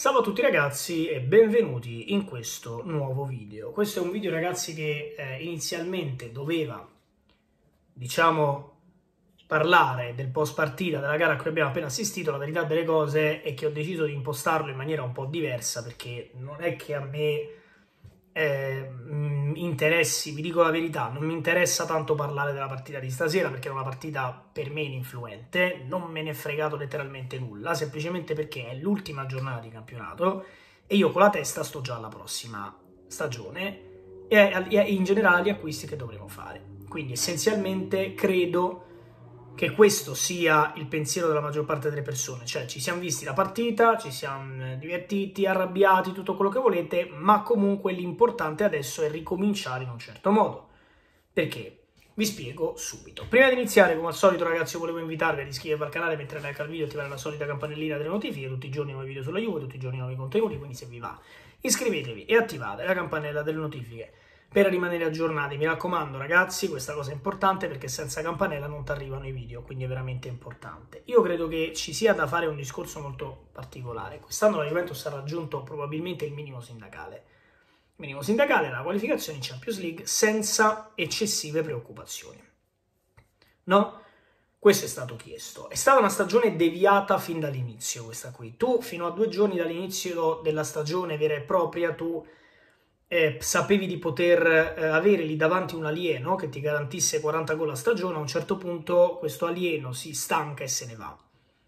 Salve a tutti ragazzi e benvenuti in questo nuovo video. Questo è un video ragazzi che inizialmente doveva, parlare del post partita della gara a cui abbiamo appena assistito. La verità delle cose è che ho deciso di impostarlo in maniera un po' diversa, perché non è che a me interessi, vi dico la verità, non mi interessa tanto parlare della partita di stasera, perché era una partita per me ininfluente, non me ne è fregato letteralmente nulla, semplicemente perché è l'ultima giornata di campionato e io con la testa sto già alla prossima stagione e in generale agli acquisti che dovremo fare. Quindi essenzialmente credo che questo sia il pensiero della maggior parte delle persone, cioè ci siamo visti la partita, ci siamo divertiti, arrabbiati, tutto quello che volete, ma comunque l'importante adesso è ricominciare in un certo modo. Perché? Vi spiego subito. Prima di iniziare, come al solito ragazzi, io volevo invitarvi ad iscrivervi al canale, mettere like al video e attivare la solita campanellina delle notifiche, tutti i giorni nuovi video sulla Juve, tutti i giorni nuovi contenuti, quindi se vi va iscrivetevi e attivate la campanella delle notifiche per rimanere aggiornati. Mi raccomando ragazzi, questa cosa è importante perché senza campanella non ti arrivano i video, quindi è veramente importante. Io credo che ci sia da fare un discorso molto particolare. Quest'anno la Juventus ha raggiunto probabilmente il minimo sindacale. Il minimo sindacale è la qualificazione in Champions League senza eccessive preoccupazioni. No? Questo è stato chiesto. È stata una stagione deviata fin dall'inizio questa qui. Tu fino a 2 giorni dall'inizio della stagione vera e propria, tu sapevi di poter avere lì davanti un alieno che ti garantisse 40 gol a stagione. A un certo punto questo alieno si stanca e se ne va.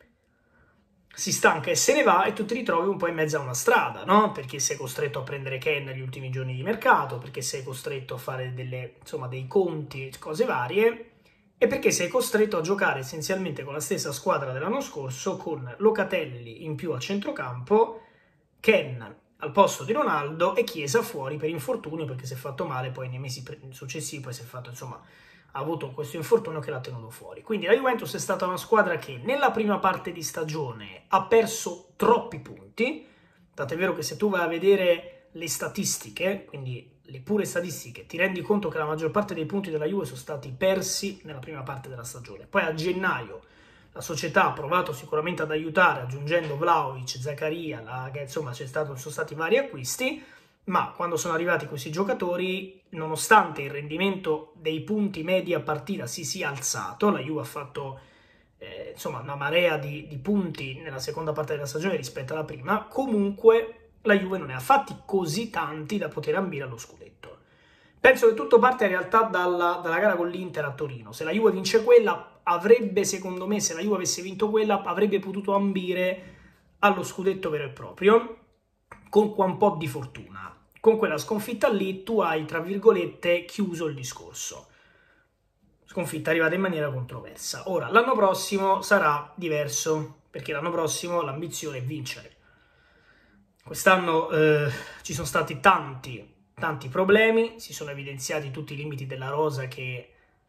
Si stanca e se ne va e tu ti ritrovi un po' in mezzo a una strada, no? Perché sei costretto a prendere Ken negli ultimi giorni di mercato, perché sei costretto a fare dei conti, cose varie, e perché sei costretto a giocare essenzialmente con la stessa squadra dell'anno scorso, con Locatelli in più a centrocampo, Ken al posto di Ronaldo e Chiesa fuori per infortunio, perché si è fatto male poi nei mesi successivi, poi si è fatto, ha avuto questo infortunio che l'ha tenuto fuori. Quindi la Juventus è stata una squadra che nella prima parte di stagione ha perso troppi punti, tant'è vero che se tu vai a vedere le statistiche, quindi le pure statistiche, ti rendi conto che la maggior parte dei punti della Juve sono stati persi nella prima parte della stagione. Poi a gennaio la società ha provato sicuramente ad aiutare aggiungendo Vlahovic, Zaccaria, sono stati vari acquisti, ma quando sono arrivati questi giocatori, nonostante il rendimento dei punti medi a partita si sia alzato, la Juve ha fatto una marea di punti nella seconda parte della stagione rispetto alla prima, comunque la Juve non ne ha fatti così tanti da poter ambire allo scudetto. Penso che tutto parte in realtà dalla gara con l'Inter a Torino. Se la Juve vince quella, secondo me, se la Juve avesse vinto quella, avrebbe potuto ambire allo scudetto vero e proprio, con un po' di fortuna. Con quella sconfitta lì tu hai, tra virgolette, chiuso il discorso. Sconfitta arrivata in maniera controversa. Ora, l'anno prossimo sarà diverso, perché l'anno prossimo l'ambizione è vincere. Quest'anno ci sono stati tanti problemi, si sono evidenziati tutti i limiti della rosa che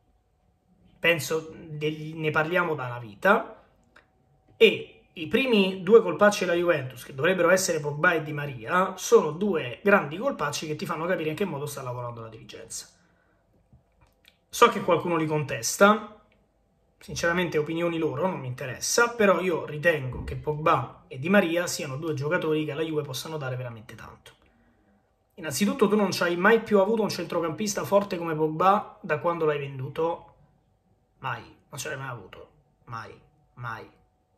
penso ne parliamo da una vita, e i primi 2 colpacci della Juventus, che dovrebbero essere Pogba e Di Maria, sono 2 grandi colpacci che ti fanno capire in che modo sta lavorando la dirigenza. So che qualcuno li contesta, sinceramente opinioni loro, non mi interessa, però io ritengo che Pogba e Di Maria siano 2 giocatori che alla Juve possano dare veramente tanto. Innanzitutto tu non ci hai mai più avuto un centrocampista forte come Pogba da quando l'hai venduto. Mai, non ce l'hai mai avuto. Mai.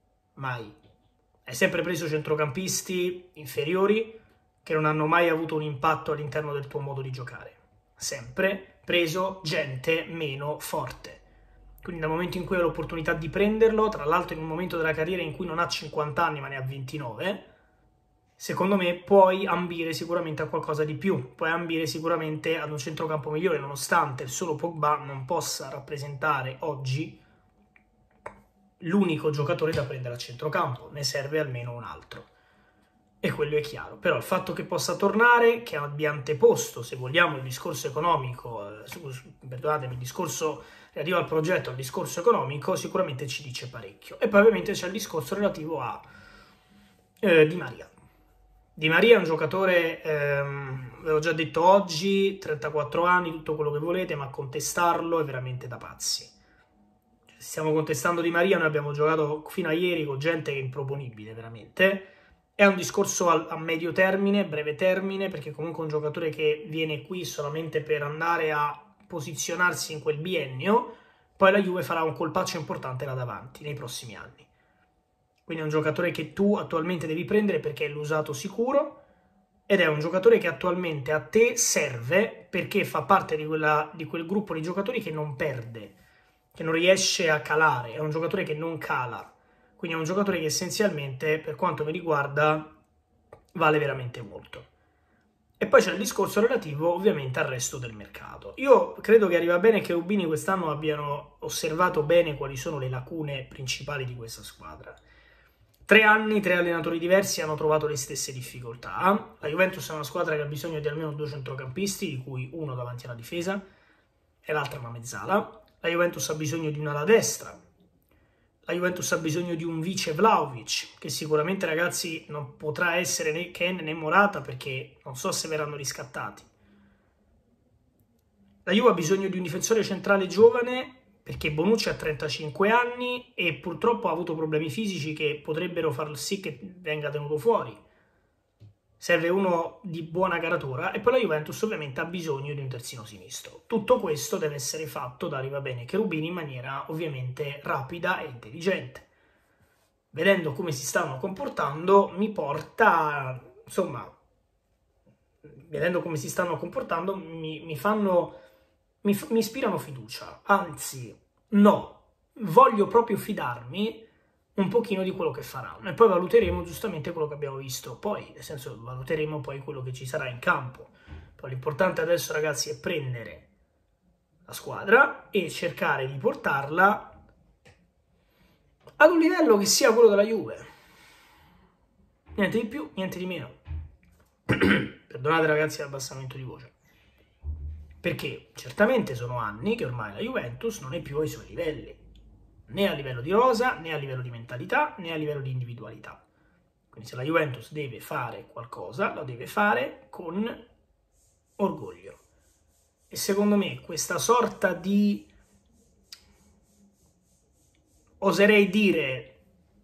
Hai sempre preso centrocampisti inferiori che non hanno mai avuto un impatto all'interno del tuo modo di giocare. Sempre preso gente meno forte. Quindi dal momento in cui hai l'opportunità di prenderlo, tra l'altro in un momento della carriera in cui non ha 50 anni ma ne ha 29, secondo me puoi ambire sicuramente a qualcosa di più, puoi ambire sicuramente ad un centrocampo migliore, nonostante il solo Pogba non possa rappresentare oggi l'unico giocatore da prendere a centrocampo, ne serve almeno un altro. E quello è chiaro. Però il fatto che possa tornare, che abbia anteposto, se vogliamo, il discorso economico, perdonatemi, il discorso relativo al progetto, al discorso economico, sicuramente ci dice parecchio. E poi ovviamente c'è il discorso relativo a Di Maria. Di Maria è un giocatore, ve l'ho già detto oggi, 34 anni, tutto quello che volete, ma contestarlo è veramente da pazzi. Stiamo contestando Di Maria, noi abbiamo giocato fino a ieri con gente che è improponibile, veramente. È un discorso a medio termine, breve termine, perché comunque è un giocatore che viene qui solamente per andare a posizionarsi in quel biennio, poi la Juve farà un colpaccio importante là davanti, nei prossimi anni. Quindi è un giocatore che tu attualmente devi prendere perché è l'usato sicuro, ed è un giocatore che attualmente a te serve perché fa parte di quel gruppo di giocatori che non perde, che non riesce a calare, è un giocatore che non cala. Quindi è un giocatore che essenzialmente, per quanto mi riguarda, vale veramente molto. E poi c'è il discorso relativo ovviamente al resto del mercato. Io credo che arriva bene che Rubini quest'anno abbiano osservato bene quali sono le lacune principali di questa squadra. 3 anni, 3 allenatori diversi hanno trovato le stesse difficoltà. La Juventus è una squadra che ha bisogno di almeno 2 centrocampisti, di cui uno davanti alla difesa e l'altra una mezzala. La Juventus ha bisogno di un'ala destra. La Juventus ha bisogno di un vice Vlahovic, che sicuramente, ragazzi, non potrà essere né Ken né Morata, perché non so se verranno riscattati. La Juve ha bisogno di un difensore centrale giovane, perché Bonucci ha 35 anni e purtroppo ha avuto problemi fisici che potrebbero far sì che venga tenuto fuori. Serve uno di buona caratura, e poi la Juventus ovviamente ha bisogno di un terzino sinistro. Tutto questo deve essere fatto da Arrivabene e Cherubini in maniera ovviamente rapida e intelligente. Vedendo come si stanno comportando mi porta, insomma, vedendo come si stanno comportando mi ispirano fiducia. Anzi, no, voglio proprio fidarmi un pochino di quello che faranno, e poi valuteremo giustamente quello che abbiamo visto, poi nel senso valuteremo poi quello che ci sarà in campo. Poi l'importante adesso, ragazzi, è prendere la squadra e cercare di portarla ad un livello che sia quello della Juve, niente di più, niente di meno. Perdonate, ragazzi, l'abbassamento di voce, perché certamente sono anni che ormai la Juventus non è più ai suoi livelli, né a livello di rosa, né a livello di mentalità, né a livello di individualità. Quindi se la Juventus deve fare qualcosa, lo deve fare con orgoglio. E secondo me questa sorta di, oserei dire,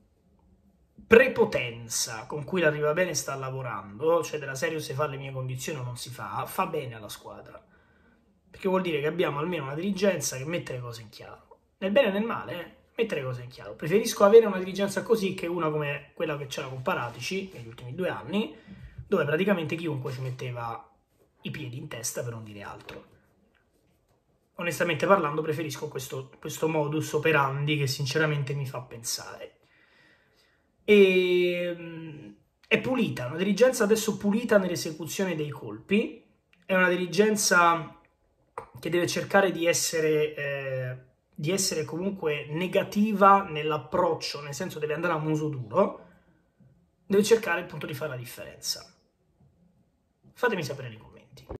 prepotenza con cui l'Arrivabene sta lavorando, cioè della serie se fa le mie condizioni o non si fa bene alla squadra. Perché vuol dire che abbiamo almeno una dirigenza che mette le cose in chiaro. Nel bene e nel male, mettere le cose in chiaro. Preferisco avere una dirigenza così che una come quella che c'era con Paratici negli ultimi 2 anni, dove praticamente chiunque ci metteva i piedi in testa, per non dire altro. Onestamente parlando, preferisco questo modus operandi che sinceramente mi fa pensare. E è pulita, una dirigenza adesso pulita nell'esecuzione dei colpi, è una dirigenza che deve cercare di essere comunque negativa nell'approccio, nel senso deve andare a muso duro, deve cercare appunto di fare la differenza. Fatemi sapere nei commenti.